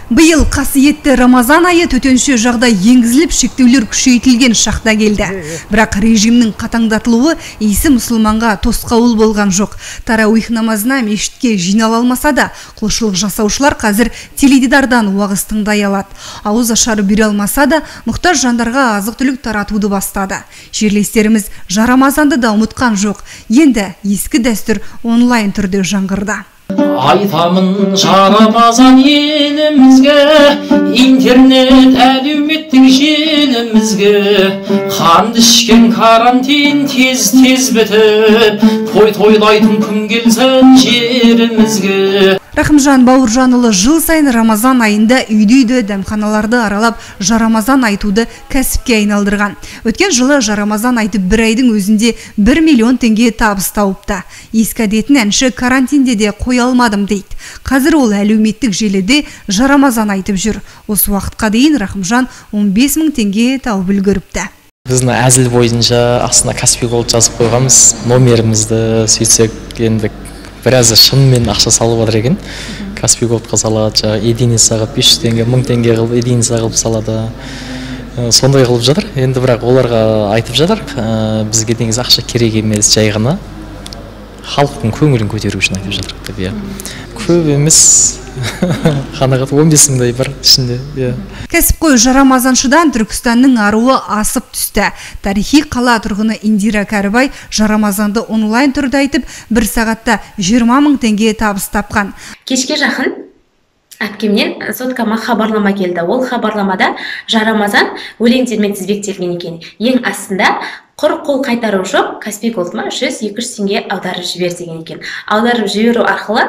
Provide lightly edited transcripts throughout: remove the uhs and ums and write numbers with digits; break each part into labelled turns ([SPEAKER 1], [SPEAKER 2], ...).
[SPEAKER 1] Биыл қасиетті Рамазан айы төтенше жағдай енгізіліп, шектеулер күшейтілген шақта келді. Бірақ режимнің қатаңдатылуы исі мұсылманға тосқауыл болған жоқ. Тарауих намазына мешітке жинала алмаса да, құлшылық жасаушылар қазір теледидардан уағыз тыңдай алады. Ауыз ашары бере алмаса да, мұқтаж жандарға азық-түлік таратуды бастады. Жерлестеріміз Рамазанды да ұмытқан жоқ. Енді ескі дәстүр онлайн түрде жаңғырды.
[SPEAKER 2] Айтамын Рамазан елімізге, интернет әлеуметтік желімізге, қанды ішкен карантин тез бітіп, тойлайтын күн келсін жерімізге.
[SPEAKER 1] Рахымжан Бауыржанұлы жыл сайын Рамазан айында үйді дәмханаларды аралап, Рамазан айтуды кәсіпке айналдырған. Өткен жылы Рамазан айтып бір айдың өзінде 1 миллион теңге табыс тауыпты. Ескі әдетін әнші карантинде де қоя алмадым дейді. Қазір ол әлеуметтік желіде Рамазан айтып жүр. Осы уақытқа дейін Рахымжан 15 мың теңге тауып үлгеріпті.
[SPEAKER 3] Біздің әзіл бойынша астына Каспий Голд жазып қойғанбыз, номерімізді сөйтсек, енді біразы шынымен ақша салып отыр екен. Каспий Голдқа салады, единицаға 500 теңге, 1000 теңге қылып, единица қылып салады. Сондай қылып жатыр. Енді бірақ оларға айтып жатыр, бізге негізі ақша керек емес, жай ғана халықтың көңілін көтеру үшін айтып жатыр. Көп емес, қанағат 15 мыңдай бар ішінде.
[SPEAKER 1] Кәсіпқой Рамазаншыдан Түркістанның аруы асып түсті. Тарихи қала тұрғыны Индира Кәрібай Рамазанды онлайн түрде айтып, 1 сағатта 20 мың теңге табыс тапқан.
[SPEAKER 4] Кешке жақын әпкемнен соткама хабарлама келді. Ол хабарламада Рамазан өлеңдермен тізбектелген екен. Ең астында құр қол қайтару жоқ, Каспий Голдыма 100-200 теңге аударып жібер деген екен. Аударып жіберу арқылы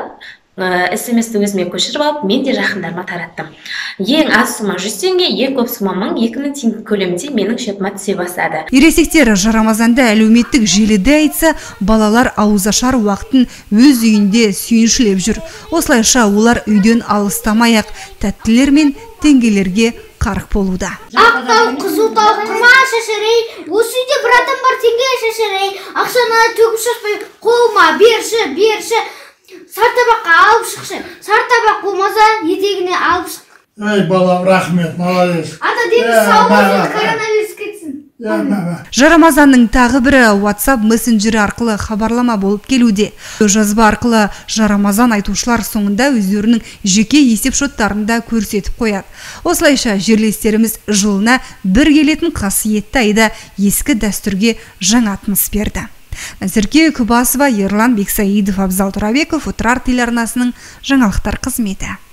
[SPEAKER 4] SMS-ті өзіме көшіріп алып, мен де жақындарыма тараттым. Ең аз сума 100 теңге, ең көп сума 1000-2000 теңге көлемінде менің шотыма түсе бастады.
[SPEAKER 1] Ересектер Рамазанды әлеуметтік желіде айтса, балалар ауызашар уақытын өз үйінде сүйіншілеп жүр. Осылайша олар үйден алыстамай-ақ тәттілер мен теңгелерге қарық болуда.
[SPEAKER 5] Ақтау, қызыл тау, құрма шашырай, осы үйде бір адам бар, теңге шашырай, ақшаны төгіп шашпай, қолыма берші. Сартабаққа алып шықшы. Сартабақ болмаса, етегіне алып шық.
[SPEAKER 6] Ай, балам, рахмет, молодец.
[SPEAKER 5] Ата деміз сау болсын, коронавирус кетсін.
[SPEAKER 1] Рамазанның тағы бірі WhatsApp мессенджері арқылы хабарлама болып келуде. Жазба арқылы Рамазан айтушылар соңында өздерінің жеке есеп шоттарында көрсетіп қояды. Осылайша жерлестеріміз жылына бір келетін қасиетті айда ескі дәстүрге жаңа тыныс берді. Назерке Күбасова, Ерлан Бексаидов, Абзал Турабеков, Отырар телеарнасының жаңалықтар қызметі.